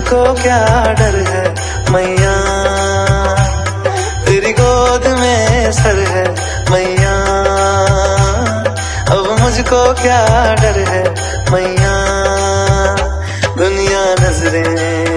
मुझको क्या डर है मैया, तेरी गोद में सर है मैया, अब मुझको क्या डर है मैया। दुनिया नजरें